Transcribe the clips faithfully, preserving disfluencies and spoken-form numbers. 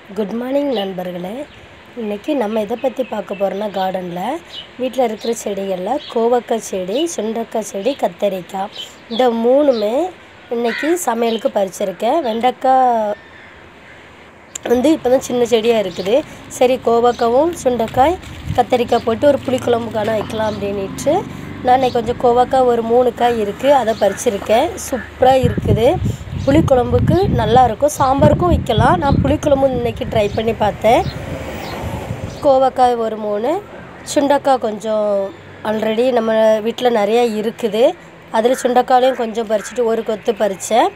Good morning நண்பர்களே. இன்றைக்கி நம்ம இதை பற்றி பார்க்க போகிறோன்னா, கார்டனில் வீட்டில் இருக்கிற செடிகளில் கோவக்காய் செடி, சுண்டக்காய் செடி, கத்தரிக்காய் இந்த மூணுமே இன்றைக்கி சமையலுக்கு பறிச்சிருக்கேன். வெண்டைக்காய் வந்து இப்போ தான் சின்ன செடியாக இருக்குது. சரி, கோவக்காவும் சுண்டைக்காய் கத்தரிக்காய் போட்டு ஒரு புளிக்குழம்புக்கான வைக்கலாம் அப்படின்ட்டு நான் இன்றைக்கி கொஞ்சம் கோவக்காய் ஒரு மூணு காய் இருக்குது, அதை பறிச்சிருக்கேன். சூப்பராக இருக்குது. புளிக்குழம்புக்கு நல்லாயிருக்கும், சாம்பாருக்கும் வைக்கலாம். நான் புளிக்குழம்பு இன்றைக்கி ட்ரை பண்ணி பார்த்தேன். கோவக்காய் ஒரு மூணு, சுண்டக்காய் கொஞ்சம் ஆல்ரெடி நம்ம வீட்டில் நிறையா இருக்குது. அதில் சுண்டக்காயிலையும் கொஞ்சம் பறிச்சுட்டு ஒரு கொத்து பறித்தேன்.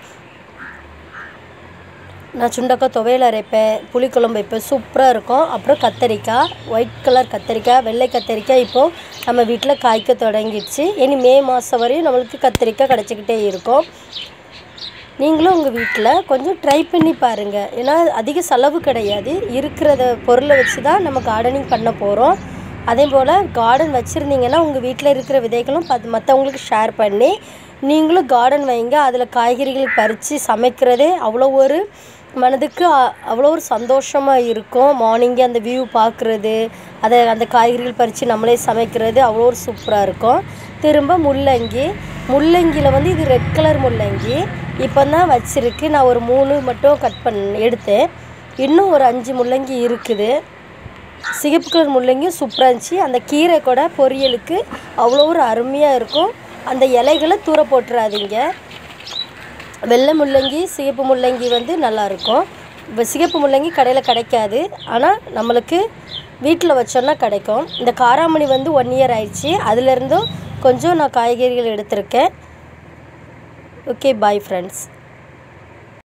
நான் சுண்டக்காய் துவையல் அரைப்பேன், புளிக்குழம்பு வைப்பேன், சூப்பராக இருக்கும். அப்புறம் கத்தரிக்காய், ஒயிட் கலர் கத்தரிக்காய், வெள்ளை கத்தரிக்காய் இப்போது நம்ம வீட்டில் காய்க்க தொடங்கிடுச்சு. இனி மே மாதம் வரையும் நம்மளுக்கு கத்தரிக்காய் கிடச்சிக்கிட்டே இருக்கும். நீங்களும் உங்கள் வீட்டில் கொஞ்சம் ட்ரை பண்ணி பாருங்கள். ஏன்னா அதிக செலவு கிடையாது. இருக்கிறத பொருளை வச்சு தான் நம்ம கார்டனிங் பண்ண போகிறோம். அதே போல் கார்டன் வச்சுருந்தீங்கன்னா உங்கள் வீட்டில் இருக்கிற விதைகளும் பத் மற்றவங்களுக்கு ஷேர் பண்ணி நீங்களும் கார்டன் வைங்க. அதில் காய்கறிகள் பறித்து சமைக்கிறதே அவ்வளோ ஒரு மனதுக்கு அவ்வளோ ஒரு சந்தோஷமாக இருக்கும். மார்னிங்கே அந்த வியூ பார்க்குறது, அதை அந்த காய்கறிகள் பறித்து நம்மளே சமைக்கிறது அவ்வளோ ஒரு சூப்பராக இருக்கும். திரும்ப முள்ளங்கி, முள்ளங்கியில் வந்து இது ரெட் கலர் முள்ளங்கி இப்போ தான் வச்சுருக்கு. நான் ஒரு மூணு மட்டும் கட் பண்ண எடுத்தேன். இன்னும் ஒரு அஞ்சு முள்ளங்கி இருக்குது. சிகப்பு கலர் முள்ளங்கியும் சூப்பராக இருந்துச்சு. அந்த கீரை கூட பொரியலுக்கு அவ்வளோ ஒரு அருமையாக இருக்கும். அந்த இலைகளை தூர போட்டுறாதீங்க. வெள்ளை முள்ளங்கி, சிகப்பு முள்ளங்கி வந்து நல்லாயிருக்கும். இப்போ சிகப்பு முள்ளங்கி கடையில் கிடைக்காது, ஆனால் நம்மளுக்கு வீட்டில் வச்சோன்னா கிடைக்கும். இந்த காராமணி வந்து ஒன் இயர் ஆயிடுச்சு. அதுலேருந்தும் கொஞ்சம் நான் காய்கறிகள் எடுத்திருக்கேன். Okay, bye friends.